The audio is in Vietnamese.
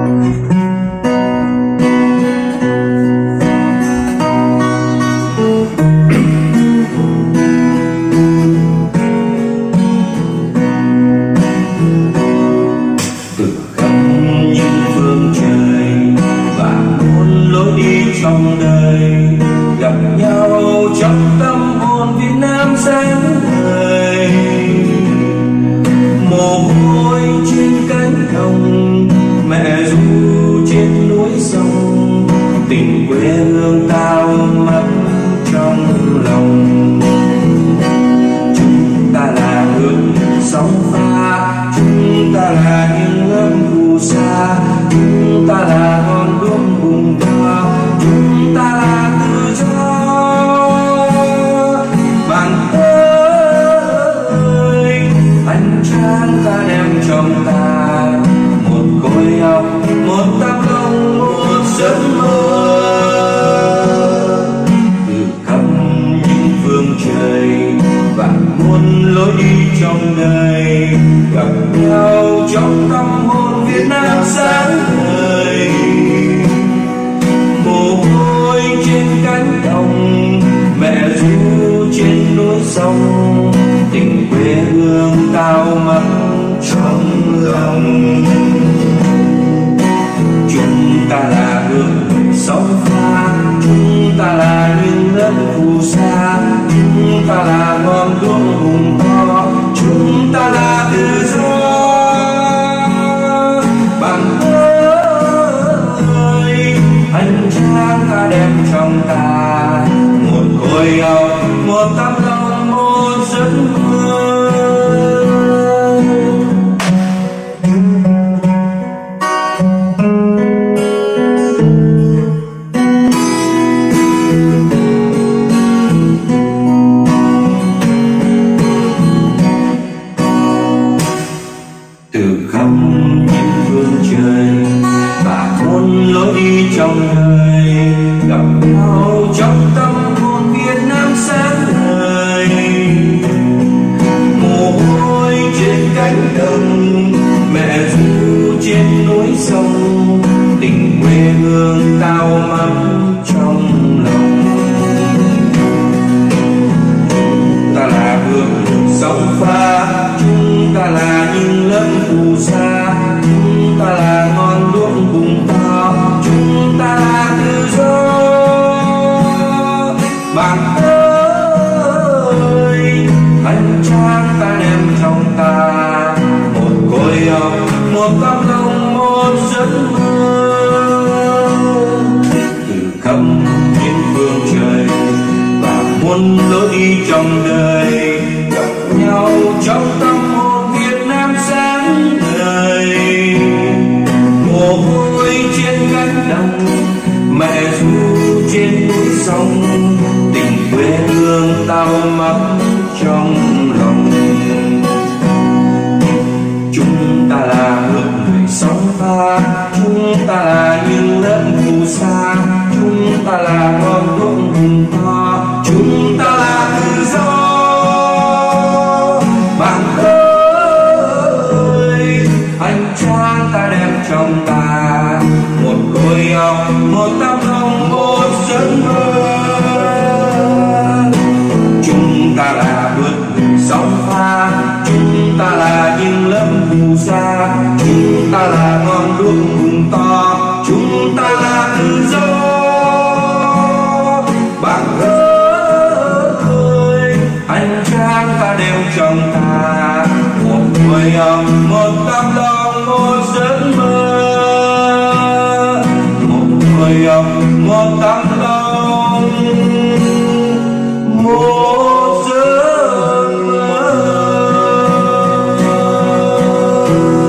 Trong đời gặp nhau trong tâm hồn Việt Nam sáng ngời, mồ hôi trên cánh đồng, mẹ ru trên núi sông, tình quê hương tao mất trong lòng. Chúng ta là hương sóng pha, chúng ta là những lớp phù sa, chúng ta là con đuốc bùng to, chúng ta là tự do. Bạn ơi, anh Trang ta đem trong ta một khối óc, một tấm lòng, một giấc mơ. Từ khắp những phương trời và muôn lối đi trong đời, gặp nhau trong tâm hồn Việt Nam sáng ngời. Mồ hôi trên cánh đồng, mẹ ru trên núi sông, tình quê hương tao mất trong lòng. Chúng ta là hương sóng pha, chúng ta là những lớp phù sa, chúng ta là ngọn đuốc bùng to, chúng ta là tự do. Bạn ơi, anh Trang ta đem trong ta một khối óc, một tấm lòng, một giấc mơ. Từ khắp những phương trời và muôn lối đi trong đời, gặp nhau trong tâm hồn Việt Nam sáng ngời. Mồ hôi trên cánh đồng, mẹ ru trên núi sông, tình quê hương tao mất trong lòng. Ta là hương sóng pha, chúng ta là những lớp phù sa, chúng ta là ngọn đuốc bùng to, chúng ta là tự do. Bạn ơi, anh Trang ta đem trong ta một khối óc, một tấm lòng, một giấc mơ. Từ khắp những phương trời và muôn lối đi trong đời, gặp nhau trong tâm hồn Việt Nam sáng ngời. Mồ hôi trên cánh đồng, mẹ ru trên núi sông, tình quê hương tao mất trong lòng. Chúng ta là hương người sóng pha, chúng ta là những lớp phù sa, chúng ta là con đuốc bùng to, chúng ta là tự do. Bạn ơi, anh Trang ta đem trong ta một khối óc, một tấm lòng, một giấc mơ. Chúng ta là bước người sóng pha, chúng ta là những lớp phù sa, chúng ta là ngọn đuốc bùng to, chúng ta là tự do. Bạn ơi, anh Trang ta đem trong ta một khối óc, một tấm lòng, một giấc mơ. Một khối óc, một tấm lòng, một giấc mơ.